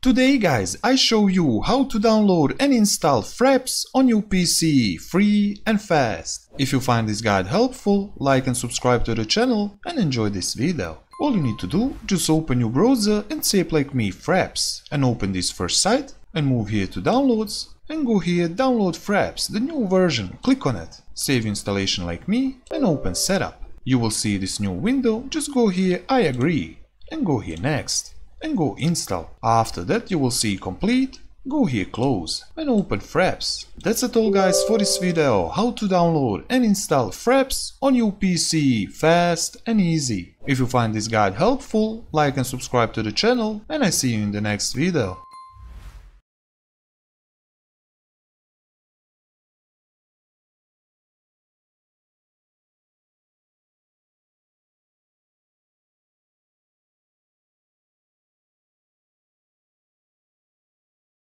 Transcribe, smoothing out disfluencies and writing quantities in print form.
Today guys, I show you how to download and install Fraps on your PC, free and fast. If you find this guide helpful, like and subscribe to the channel and enjoy this video. All you need to do, just open your browser and type like me Fraps and open this first site and move here to downloads and go here download Fraps, the new version, click on it, save installation like me and open setup. You will see this new window, just go here I agree and go here next and go install. After that you will see complete, go here close and open Fraps. That's it all guys for this video, how to download and install Fraps on your PC, fast and easy. If you find this guide helpful, like and subscribe to the channel and I see you in the next video.